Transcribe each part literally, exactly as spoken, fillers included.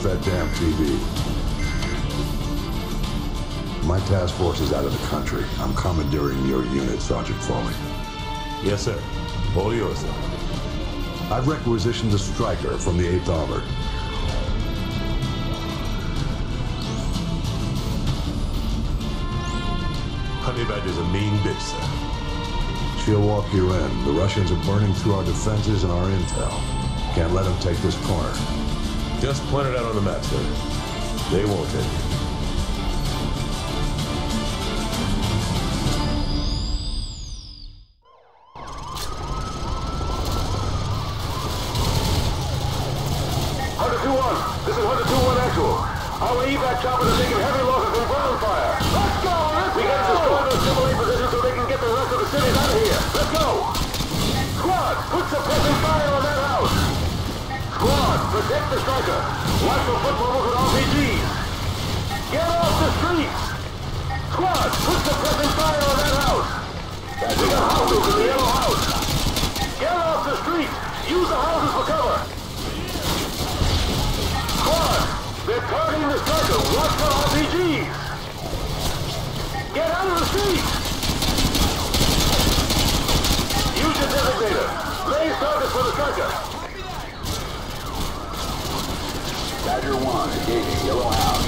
that damn T V. My task force is out of the country. I'm commandeering your unit, Sergeant Foley. Yes, sir. All yours, sir. I've requisitioned a striker from the eighth Armored. Honey Badger's a mean bitch, sir. She'll walk you in. The Russians are burning through our defenses and our intel. Can't let them take this corner. Just point it out on the map, sir. They won't take it. Hunter two one, this is Hunter two one actual. Our evac choppers are taking heavy losses from ground fire. Let's go! Let's we go! We gotta destroy those triple A positions so they can get the rest of the cities out of here. Let's go! Squad, put suppressing fire on that house! Squad, protect the striker. Watch for foot movers with R P Gs. Get off the streets! Squad, put suppressing fire on that house! We got houses in the yellow house. Get off the streets! Use the houses for cover! Squad, they're targeting the striker. Watch for R P Gs. Get out of the street! Use your designator. Raise targets for the striker. Badger one, engaging yellow house.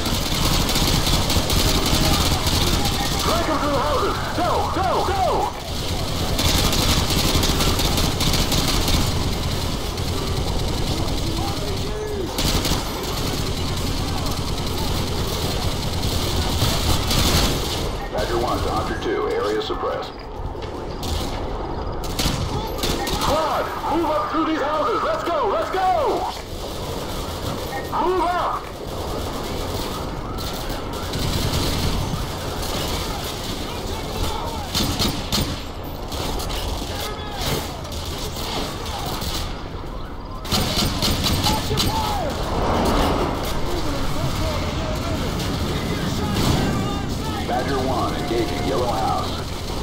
Strike them through the houses. Go, go, go! Badger one to Hunter two, area suppressed. Squad, move up through these houses. Let's go, let's go! Move up! Badger one, engaging yellow house.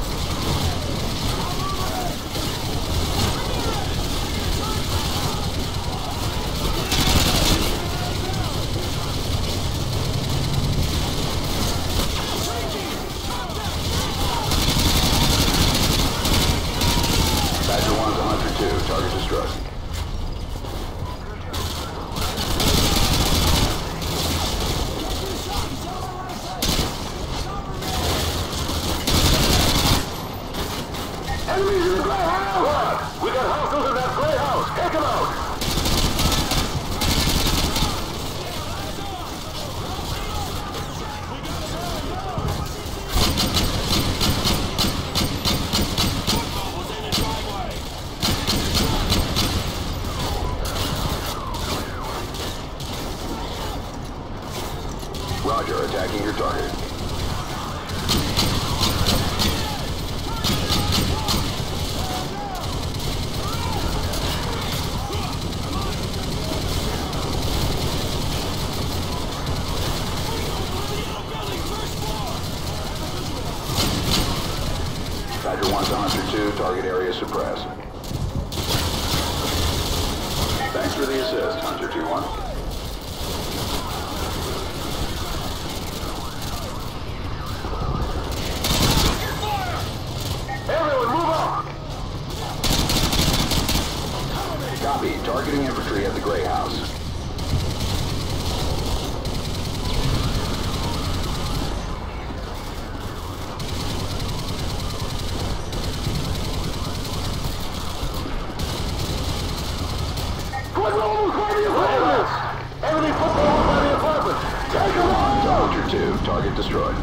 Badger one to Hunter two, target destroyed. Enemies in the gray house! What? We got hostiles in that gray house! Take them out! Roger, attacking your target. Badger one to Hunter two, target area suppressed. Thanks for the assist, Hunter two one. Everyone move up! Copy, targeting infantry at the gray house. Enemy football by the apartment! Take them on! Hunter two, target destroyed.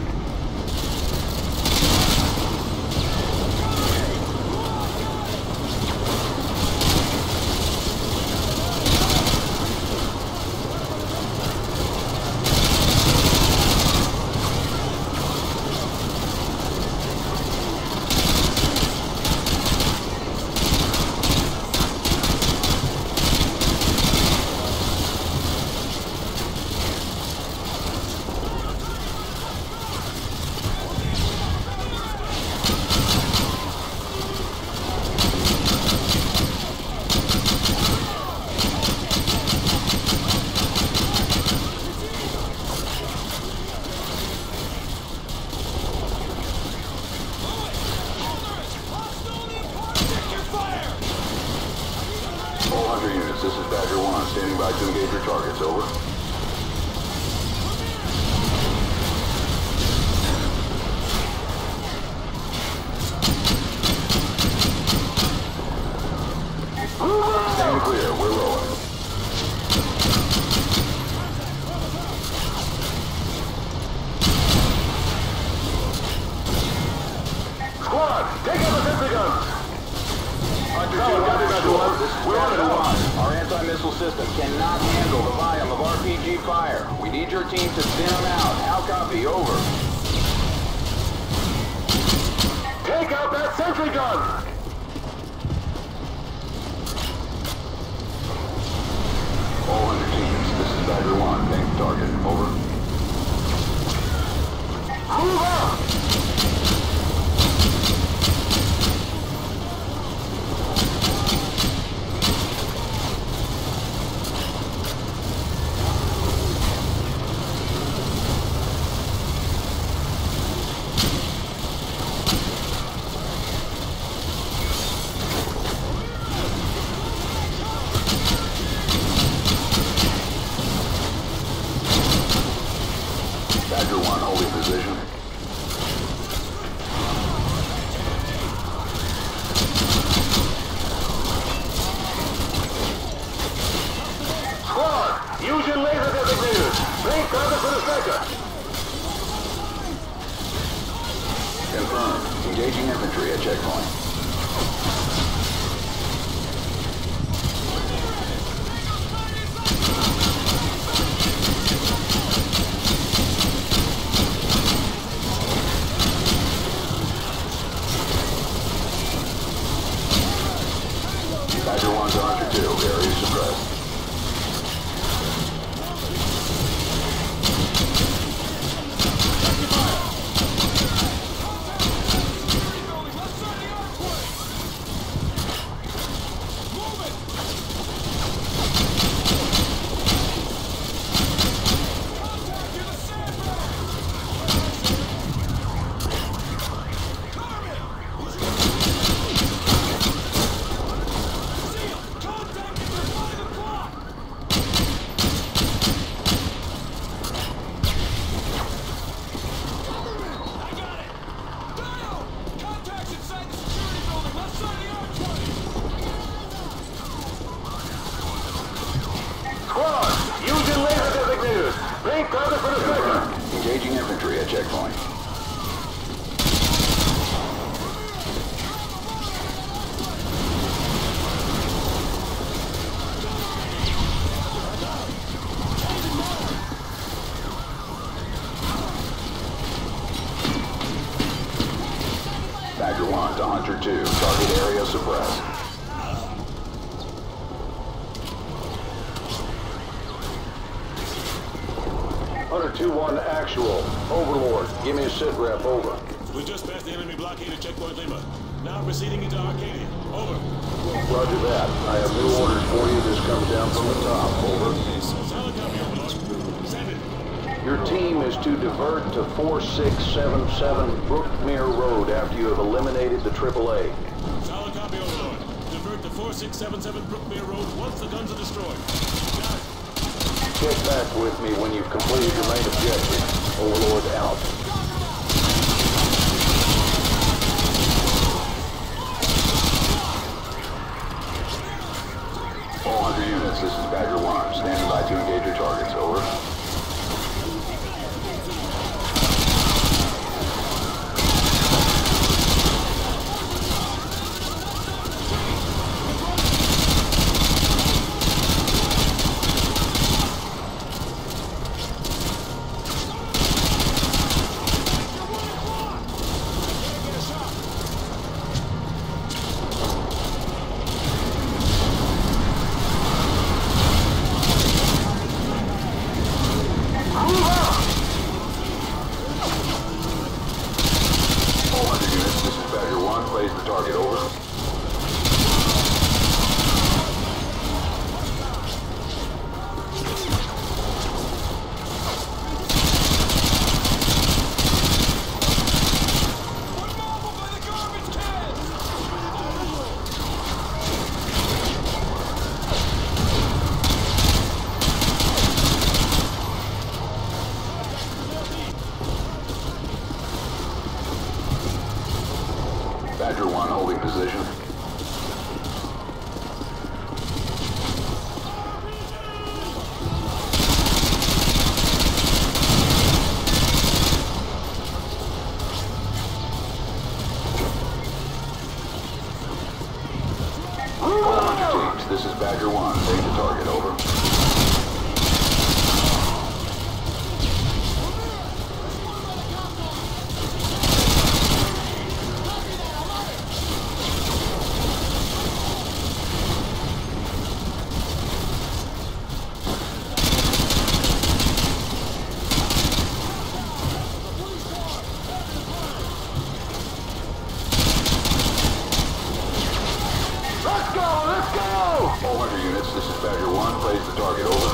by to engage your targets, over. Stand clear, we're rolling. Squad, take out the sentry guns! Solid copy, Major One. We're on it out. Our anti-missile system cannot handle the volume of R P G fire. We need your team to thin them out. How copy, over. Take out that sentry gun! All under teams, this is Badger One. Thank target. Over. Move out! Badger One, holding position. Squad, use your laser designators. Bring target for the sector. Confirmed. Engaging infantry at checkpoint. Badger One to Hunter Two. Area suppressed. Squad, use your laser designators. Bring target for the sector. Engaging infantry at checkpoint. Badger One to Hunter Two. Target area suppressed. Hunter Two One actual. Overlord, give me a sit rep. Over. We just passed the enemy blockade at checkpoint Lima. Now proceeding into Arcadia. Over. Roger that. I have new orders for you. This comes down from the top. Over. Solid copy, Overlord. Send it. Your team is to divert to four six seven seven Brookmere Road after you have eliminated the triple A. Solid copy, Overlord. Divert to four six seven seven Brookmere Road once the guns are destroyed. Got it. Check back with me when you've completed your main objective. Overlord out. All one hundred units, this is Badger One. Standing by to engage your targets. Over. Raise the target. Over. Badger one holding position. This is Badger one. Take the target, over. All Hunter units, this is Badger one. Plays the target, over.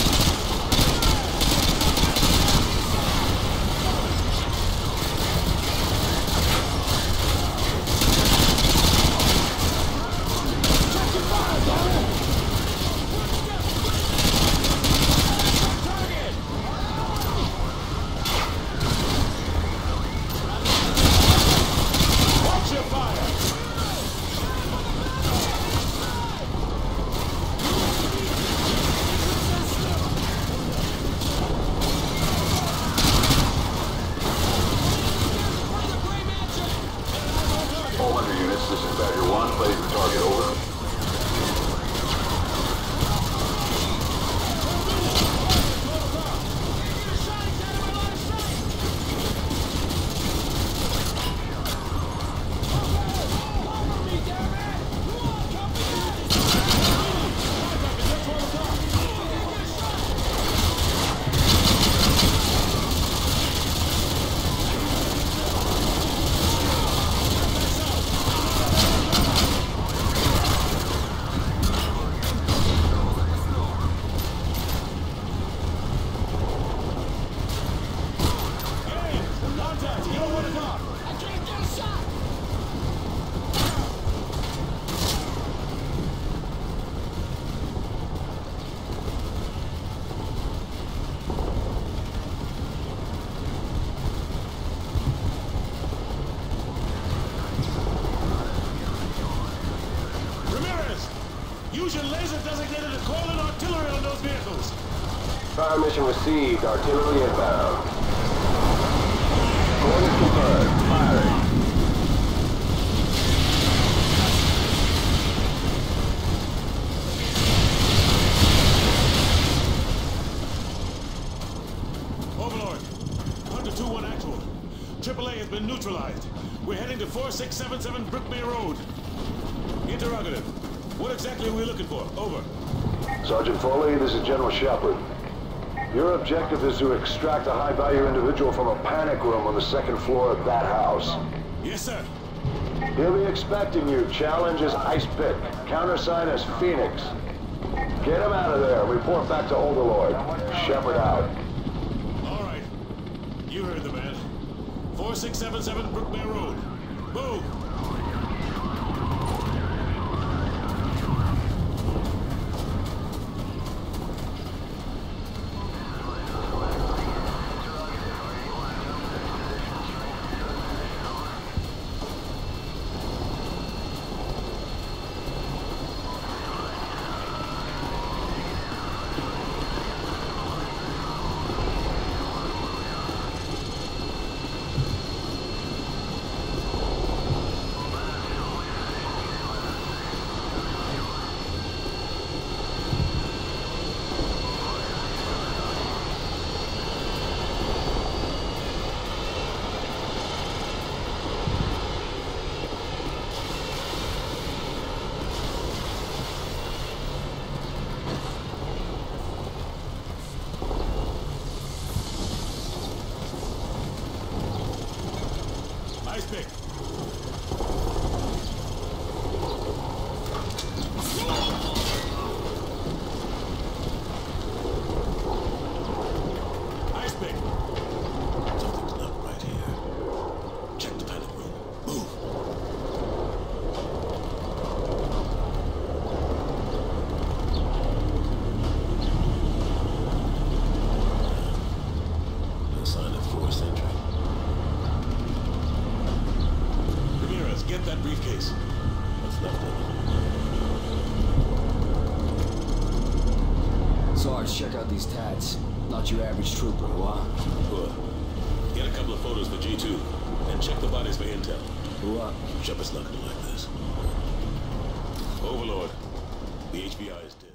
Watch your fire! All Hunter units, this is Badger one. Plays the target, over. Use your laser-designated to call in artillery on those vehicles. Fire mission received. Artillery inbound. Orders confirmed. Firing. Overlord, Hunter two one actual. triple A has been neutralized. We're heading to four six seven seven Brookmere Road. Interrogative. What exactly are we looking for? Over. Sergeant Foley, this is General Shepard. Your objective is to extract a high-value individual from a panic room on the second floor of that house. Yes, sir. He'll be expecting you. Challenge is Ice Pick. Countersign is Phoenix. Get him out of there. Report back to Overlord. Shepard out. All right. You heard the man. four six seven seven Brookmere Road. Move! Ice pick. Ice pick. Something's not right here. Check the panic room. Move. No sign of forced entry. briefcase. What's left of it? Sarge, check out these tats. Not your average trooper, what? Good. Get a couple of photos for G two, and check the bodies for intel. What? Shepard's not gonna like this. Overlord, the H B I is dead.